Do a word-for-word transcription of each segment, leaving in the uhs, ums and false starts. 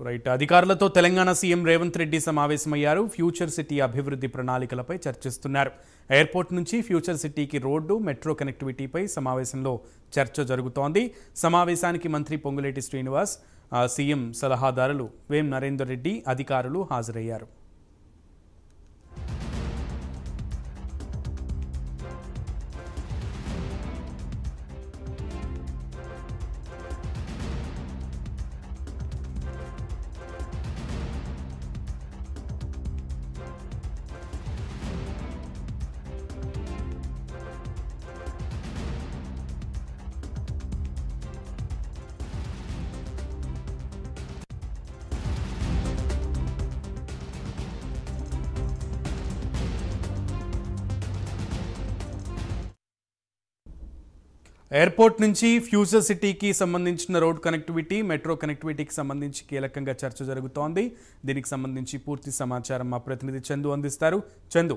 Right అధికారులతో Telangana CM Revanth Reddy సమావేశమయ్యారు. Future city అభివృద్ధి ప్రణాళికలపై చర్చిస్తున్నారు. ఎయిర్పోర్ట్ నుంచి ఫ్యూచర్ సిటీకి రోడ్డు మెట్రో కనెక్టివిటీపై సమావేశంలో చర్చ జరుగుతోంది. సమావేశానికి మంత్రి పొంగులేటి శ్రీనివాస్, సీఎం సలహాదారులు వేం నరేందర్ రెడ్డి అధికారులు హాజరయ్యారు. ఎయిర్పోర్ట్ నుంచి ఫ్యూచర్ సిటీకి సంబంధించిన రోడ్ కనెక్టివిటీ, మెట్రో కనెక్టివిటీకి సంబంధించి కీలకంగా చర్చ జరుగుతోంది. దీనికి సంబంధించి పూర్తి సమాచారం మా ప్రతినిధి చందు అందిస్తారు. చందు.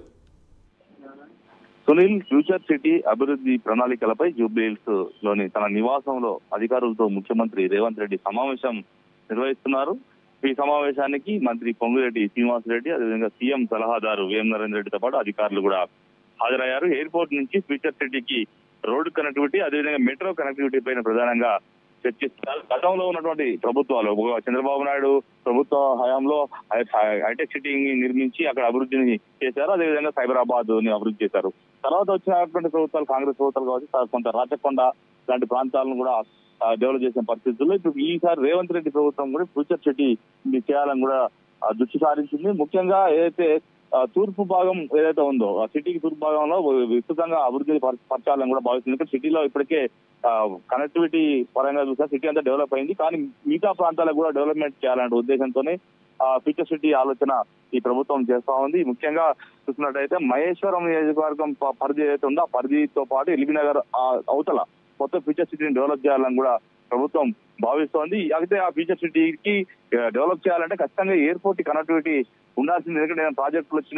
సునీల్, ఫ్యూచర్ సిటీ అభివృద్ధి ప్రణాళికలపై జూబ్లీహిల్స్ లోని తన నివాసంలో అధికారులతో ముఖ్యమంత్రి రేవంత్ రెడ్డి సమావేశం నిర్వహిస్తున్నారు. ఈ సమావేశానికి మంత్రి పొంగులేటి శ్రీనివాస్ రెడ్డి, అదేవిధంగా సీఎం సలహాదారు వేం నరేందర్ రెడ్డితో పాటు అధికారులు కూడా హాజరయ్యారు. ఎయిర్పోర్ట్ నుంచి ఫ్యూచర్ సిటీకి రోడ్డు కనెక్టివిటీ, అదేవిధంగా మెట్రో కనెక్టివిటీ పైన ప్రధానంగా చర్చిస్తారు. గతంలో ఉన్నటువంటి ప్రభుత్వాలు, చంద్రబాబు నాయుడు ప్రభుత్వ హయాంలో హైటెక్ సిటీని నిర్మించి అక్కడ అభివృద్ధిని చేశారు. అదేవిధంగా సైబరాబాద్ ని అభివృద్ధి చేశారు. తర్వాత వచ్చినటువంటి ప్రభుత్వాలు, కాంగ్రెస్ ప్రభుత్వాలు కావచ్చు, కొంత రాచకొండ లాంటి ప్రాంతాలను కూడా డెవలప్ చేసిన పరిస్థితుల్లో ఇప్పుడు ఈసారి రేవంత్ రెడ్డి ప్రభుత్వం కూడా ఫ్యూచర్ సిటీ చేయాలని కూడా దృష్టి సారించింది. ముఖ్యంగా ఏదైతే తూర్పు భాగం ఏదైతే ఉందో ఆ సిటీకి తూర్పు భాగంలో విస్తృతంగా అభివృద్ధి పరచాలని కూడా భావిస్తుంది. సిటీలో ఇప్పటికే కనెక్టివిటీ పరంగా చూసా సిటీ అంతా డెవలప్ అయింది, కానీ మిగతా ప్రాంతాలకు కూడా డెవలప్మెంట్ చేయాలనే ఉద్దేశంతోనే ఫ్యూచర్ సిటీ ఆలోచన ఈ ప్రభుత్వం చేస్తా ఉంది. ముఖ్యంగా చూసినట్టయితే మహేశ్వరం నియోజకవర్గం పరిధి ఏదైతే ఉందో ఆ పరిధితో పాటు ఎల్బీ నగర్ అవతల కొత్త ఫ్యూచర్ సిటీని డెవలప్ చేయాలని కూడా ప్రభుత్వం భావిస్తోంది. అయితే ఆ ఫ్యూచర్ సిటీకి డెవలప్ చేయాలంటే ఖచ్చితంగా ఎయిర్పోర్ట్ కనెక్టివిటీ ఉండాల్సింది. ఎందుకంటే ప్రాజెక్టులు వచ్చినా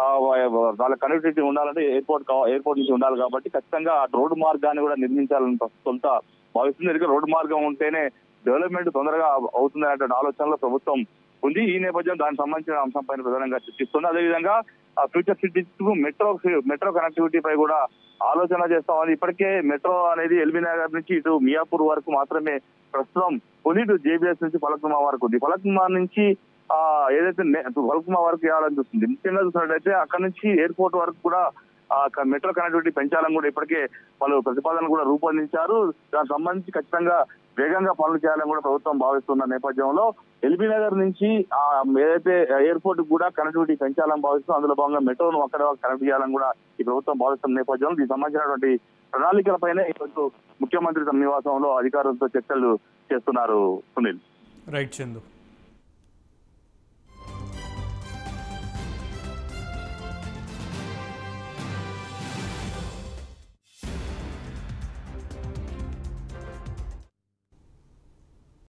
వాళ్ళ కనెక్టివిటీ ఉండాలంటే ఎయిర్పోర్ట్ ఎయిర్పోర్ట్ నుంచి ఉండాలి కాబట్టి ఖచ్చితంగా ఆ రోడ్డు మార్గాన్ని కూడా నిర్మించాలని కొంత భావిస్తుంది. ఎందుకంటే రోడ్డు మార్గం ఉంటేనే డెవలప్మెంట్ తొందరగా అవుతుంది అనేటువంటి ఆలోచనలో ప్రభుత్వం ఉంది. ఈ నేపథ్యం దానికి సంబంధించిన అంశం పైన ప్రధానంగా చర్చిస్తుంది. అదేవిధంగా ఆ future city metro metro connectivity పై కూడా ఆలోచన చేస్తా ఉంది. ఇప్పటికే మెట్రో అనేది ఎల్బీ నగర్ నుంచి ఇటు మియాపూర్ వరకు మాత్రమే ప్రస్తుతం ఉంది. ఇటు జేబీఎస్ నుంచి ఫలక్నుమా వరకు ఉంది. ఫలక్నుమా నుంచి ఆ ఏదైతే ఫలక్నుమా వరకు వేయాలని చూస్తుంది. ముఖ్యంగా చూసినట్టయితే అక్కడ నుంచి ఎయిర్పోర్ట్ వరకు కూడా ఆ మెట్రో కనెక్టివిటీ పెంచాలని కూడా ఇప్పటికే పలు ప్రతిపాదనలు కూడా రూపొందించారు. దానికి సంబంధించి ఖచ్చితంగా వేగంగా పనులు చేయాలని కూడా ప్రభుత్వం భావిస్తున్న నేపథ్యంలో ఎల్బీ నగర్ నుంచి ఆ ఏదైతే ఎయిర్పోర్ట్ కూడా కనెక్టివిటీ పెంచాలని భావిస్తూ అందులో భాగంగా మెట్రోను అక్కడ కనెక్ట్ చేయాలని కూడా ఈ ప్రభుత్వం భావిస్తున్న నేపథ్యంలో దీనికి సంబంధించినటువంటి ప్రణాళికలపైనే ఈరోజు ముఖ్యమంత్రి తమ నివాసంలో అధికారులతో చర్చలు చేస్తున్నారు. సునీల్. రైట్ చందు.